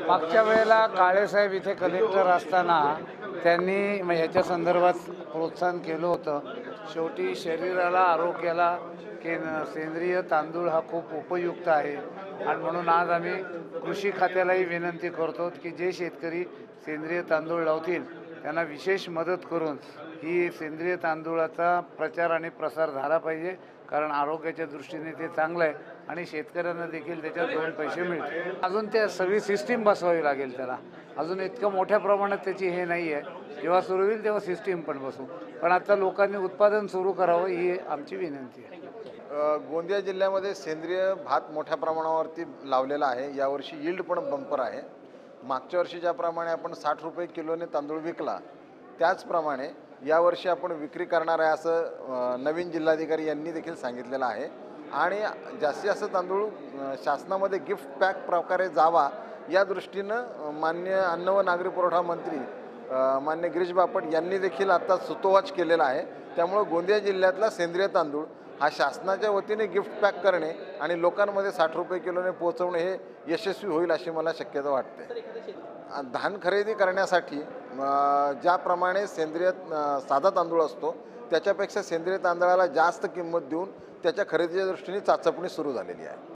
मागच्या वेळेला काळेसाहेब इथे कलेक्टर असताना त्यांनी ह्याच्या संदर्भात प्रोत्साहन केलं होतं। शेवटी शरीराला आरोग्याला सेंद्रिय तांदूळ हा खूप उपयुक्त आहे आणि म्हणून आज आम्ही कृषी खात्यालाही विनंती करतो की जे शेतकरी सेंद्रिय तांदूळ लावतील त्यांना विशेष मदत करून ही सेंद्रिय तांदूळाचा प्रचार आणि प्रसार झाला पाहिजे, कारण आरोग्याच्या दृष्टीने ते चांगलं आहे आणि शेतकऱ्यांना देखील त्याच्यात 2 पैसे मिळतील। अजून ते सगळी सिस्टीम बसवावी लागेल त्याला, अजून इतकं मोठ्या प्रमाणात त्याची हे नाही आहे। जेव्हा सुरू होईल तेव्हा सिस्टीम पण बसू, पण आता लोकांनी उत्पादन सुरू करावं ही आमची विनंती आहे। गोंदिया जिल्ह्यामध्ये सेंद्रिय भात मोठ्या प्रमाणावरती लावलेला आहे। यावर्षी यील्ड पण बंपर आहे। मागच्या वर्षी ज्याप्रमाणे आपण 60 रुपये किलोने तांदूळ विकला त्याचप्रमाणे यावर्षी आपण विक्री करणार आहे असं नवीन जिल्हाधिकारी यांनी देखील सांगितलेलं आहे। आणि जास्तीत जास्त तांदूळ शासनामध्ये गिफ्ट पॅक प्रकारे जावा या दृष्टीनं माननीय अन्न व नागरी पुरवठा मंत्री माननीय गिरीश बापट यांनी देखील आता सुतोवाच केलेला आहे। त्यामुळे गोंदिया जिल्ह्यातला सेंद्रिय तांदूळ हा शासनाच्या वतीने गिफ्ट पॅक करणे आणि लोकांमध्ये 60 रुपये किलोने पोहोचवणे हे यशस्वी होईल अशी मला शक्यता वाटते। धान खरेदी करण्यासाठी ज्याप्रमाणे सेंद्रिय साधा तांदूळ असतो त्याच्यापेक्षा सेंद्रिय तांदळाला जास्त किंमत देऊन त्याच्या खरेदीच्या दृष्टीने चाचपणी सुरू झालेली आहे।